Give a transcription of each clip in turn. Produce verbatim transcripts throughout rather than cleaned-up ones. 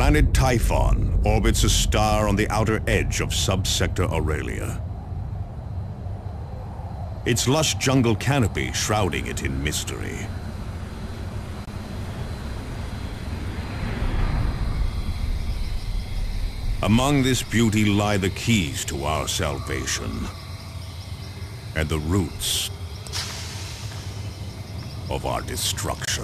planet Typhon orbits a star on the outer edge of subsector Aurelia. Its lush jungle canopy shrouding it in mystery. Among this beauty lie the keys to our salvation and the roots of our destruction.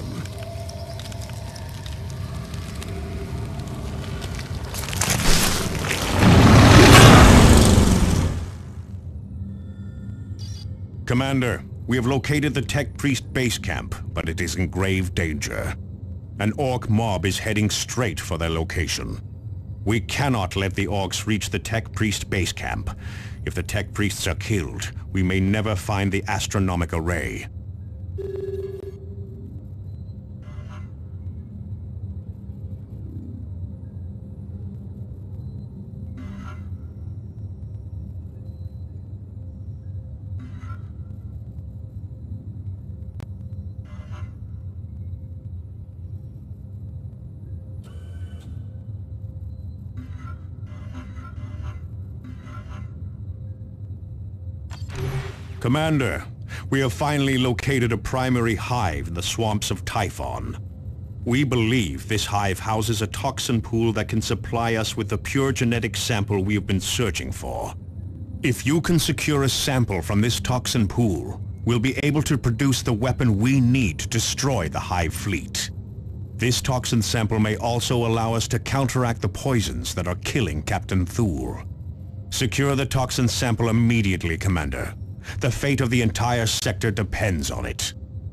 Commander, we have located the Tech Priest base camp, but it is in grave danger. An Ork mob is heading straight for their location. We cannot let the Orks reach the Tech Priest base camp. If the Tech Priests are killed, we may never find the astronomic array. Commander, we have finally located a primary hive in the swamps of Typhon. We believe this hive houses a toxin pool that can supply us with the pure genetic sample we have been searching for. If you can secure a sample from this toxin pool, we'll be able to produce the weapon we need to destroy the hive fleet. This toxin sample may also allow us to counteract the poisons that are killing Captain Thule. Secure the toxin sample immediately, Commander. The fate of the entire sector depends on it.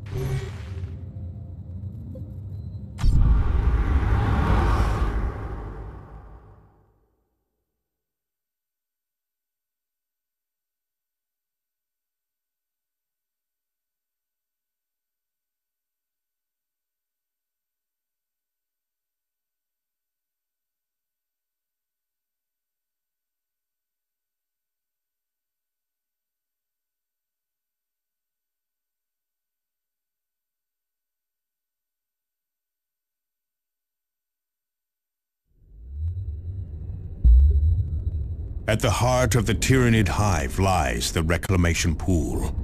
At the heart of the Tyranid hive lies the reclamation pool.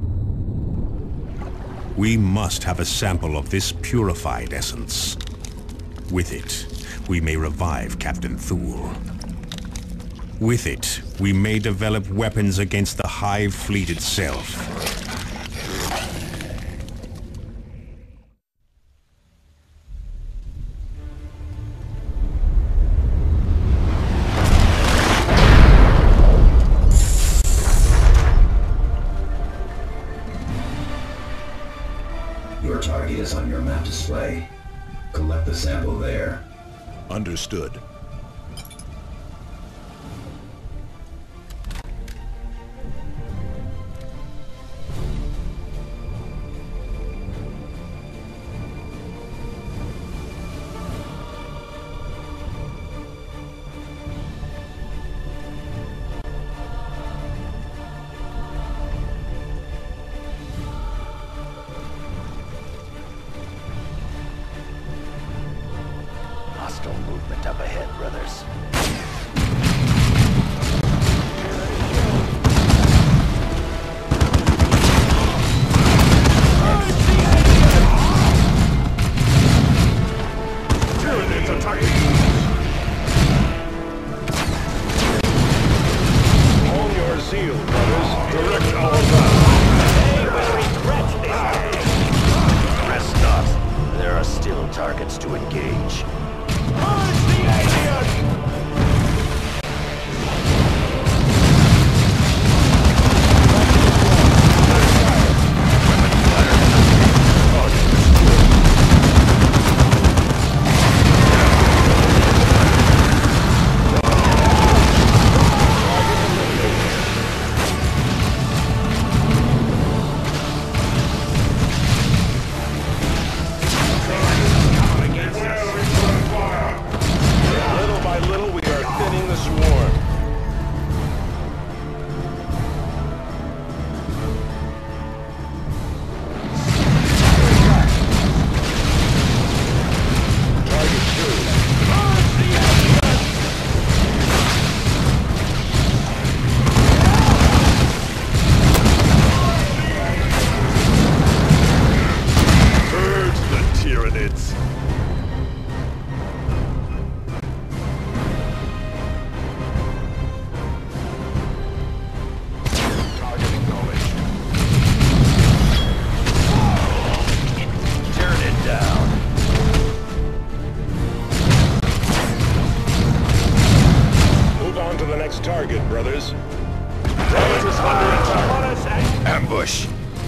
We must have a sample of this purified essence. With it, we may revive Captain Thule. With it, we may develop weapons against the hive fleet itself. Your target is on your map display. Collect the sample there. Understood. Hostile movement up ahead. Next target, brothers. Rhodes is under attack. Ambush!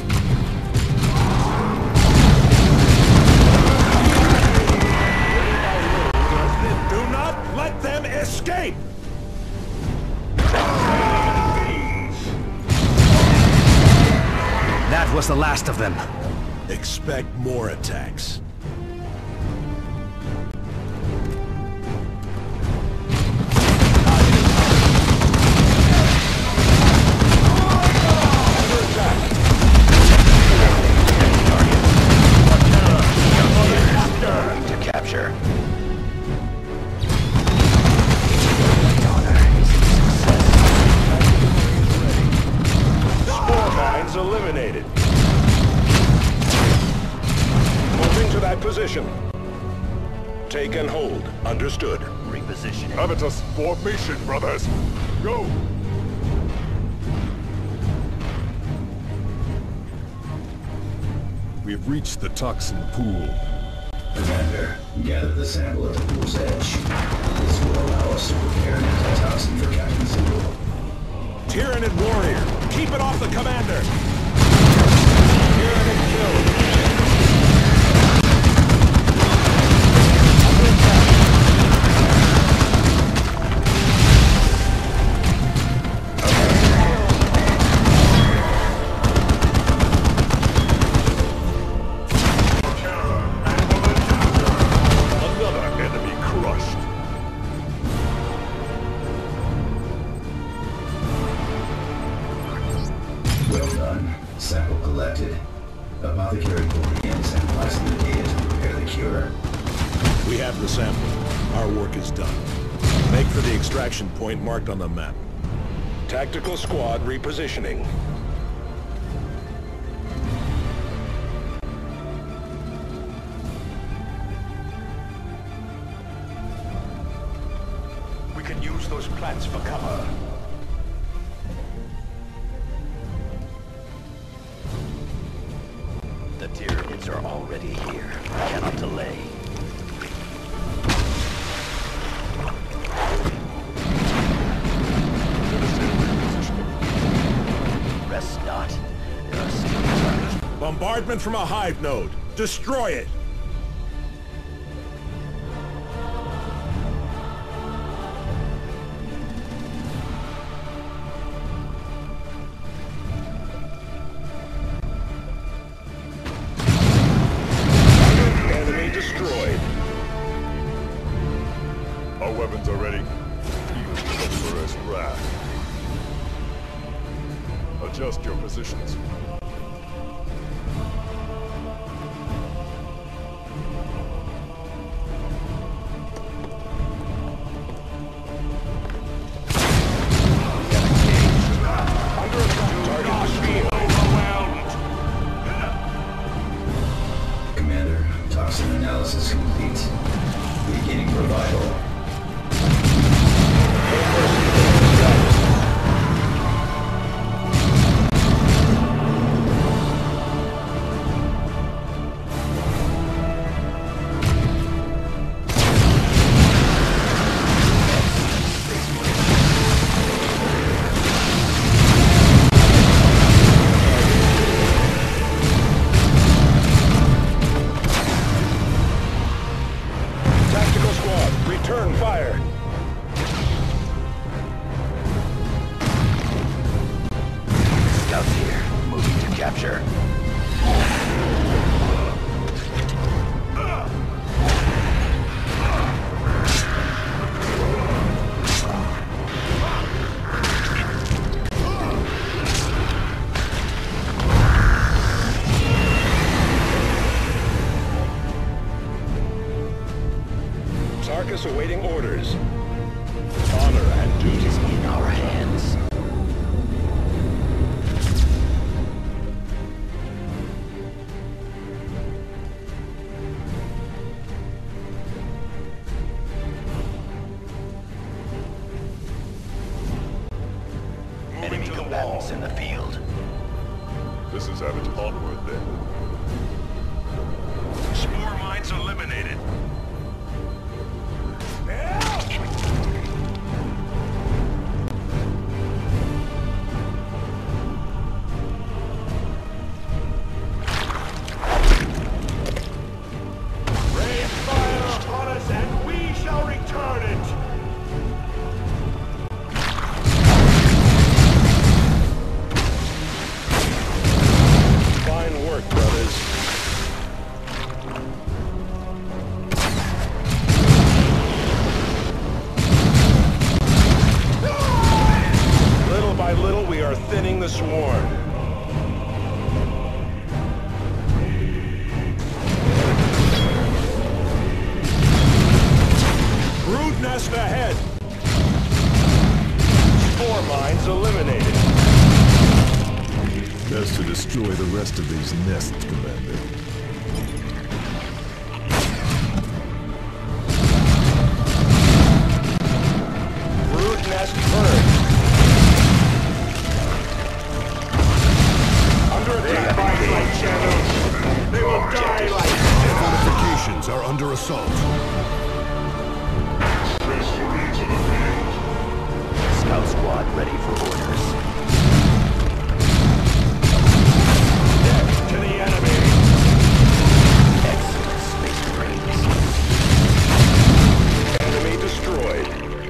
Do not let them escape! That was the last of them. Expect more attacks. Eliminated. Moving to that position. Take and hold. Understood. Repositioning. Habitus formation, brothers. Go! We have reached the toxin pool. Commander, gather the sample at the pool's edge. This will allow us to prepare an antitoxin for Captain Zero. Tyranid warrior, keep it off the commander! Tyranid killed. Another enemy crushed. Well done. Sample collected. Apothecary Koreans analyzing the data to prepare the cure. We have the sample. Our work is done. Make for the extraction point marked on the map. Tactical squad repositioning. We can use those plants for cover. The Tyranids are already here. I cannot delay. Rest not. There are still targets. Bombardment from a Hive node. Destroy it! Enemy destroyed. Our weapons are ready. Feel the Emperor's wrath. Adjust your positions. Commander, toxin analysis complete. Beginning revival. Tactical squad, return fire! Scouts here. Moving to capture. Sarkis awaiting orders. Honor and duty. Is in our hands. Enemy combatants in the field. This is Abbott onward then. Spore mines eliminated. the swarm. Brood nest ahead. Spore mines eliminated. Best to destroy the rest of these nests, Commander. Brood nest burned. Under attack by light shadows. They will die like... Fortifications are under assault. Scout squad ready for orders. Death to the enemy. Excellent, Space Marines. Enemy destroyed.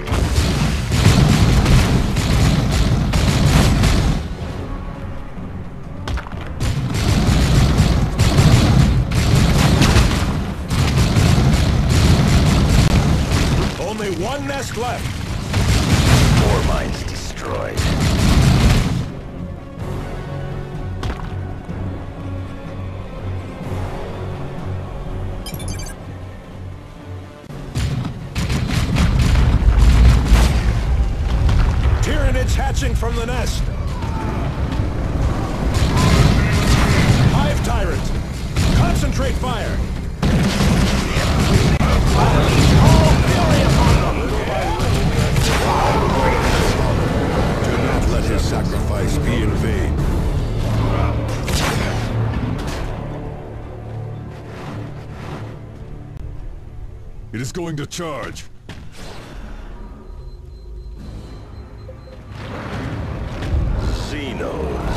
Only one nest left. Four mines destroyed. Tyranids hatching from the nest. Hive tyrant. Concentrate fire. Do not let his sacrifice be in vain. It is going to charge. Xenos.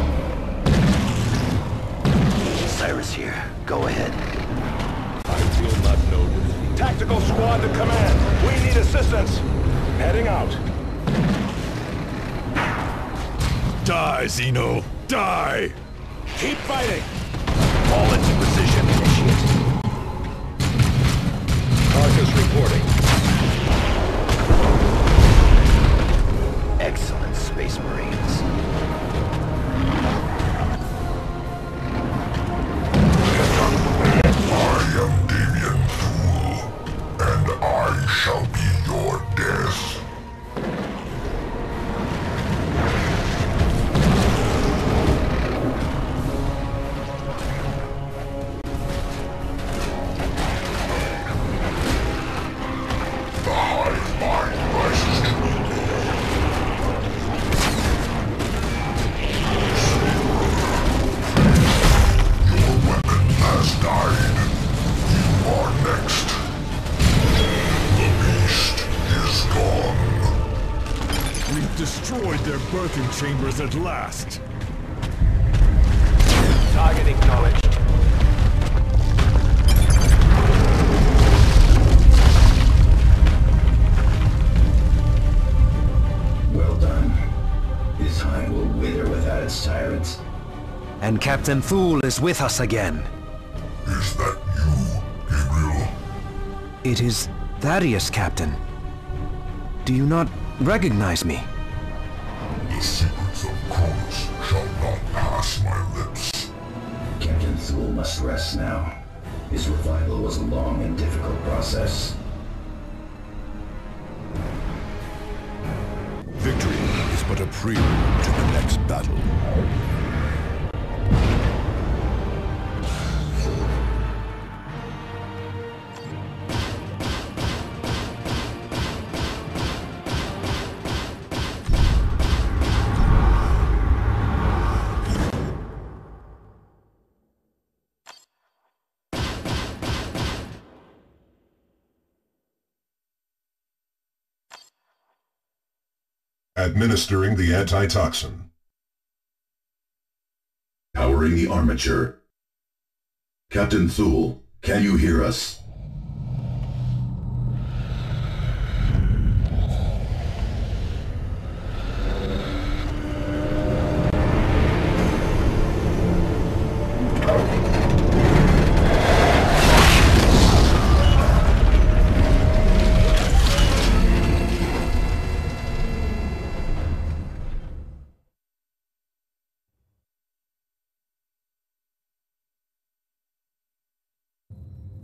Cyrus here. Go ahead. I feel not noticed. Tactical squad to command. We need assistance. Heading out. Die, Xeno! Die! Keep fighting. All into position. Initiate. Carcass reporting. Excellent, Space Marines. I am Deviant Fool, and I shall be your death. The Hive mind rises to me. Your weapon has died. You are next. The beast is gone. We've destroyed their birthing chambers at last. Target acknowledged. Well done. This hive will wither without its tyrants. And Captain Fool is with us again. Is that you, Gabriel? It is Thaddeus, Captain. Do you not recognize me? The secrets of Cronus shall not pass my lips. Captain Thule must rest now. His revival was a long and difficult process. Victory is but a prelude to the next battle. Administering the antitoxin. Powering the armature. Captain Thule, can you hear us?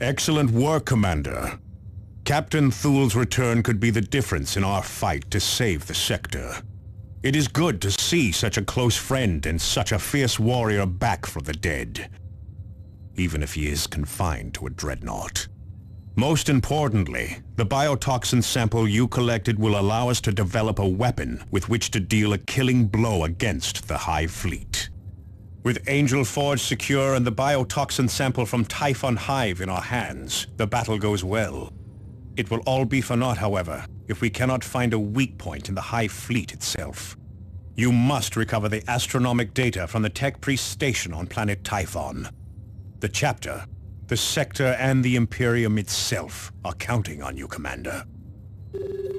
Excellent work, Commander. Captain Thul's return could be the difference in our fight to save the sector. It is good to see such a close friend and such a fierce warrior back from the dead, even if he is confined to a dreadnought. Most importantly, the biotoxin sample you collected will allow us to develop a weapon with which to deal a killing blow against the Hive fleet. With Angel Forge secure and the biotoxin sample from Typhon Hive in our hands, the battle goes well. It will all be for naught, however, if we cannot find a weak point in the Hive fleet itself. You must recover the astronomic data from the Tech Priest station on planet Typhon. The chapter, the sector, and the Imperium itself are counting on you, Commander.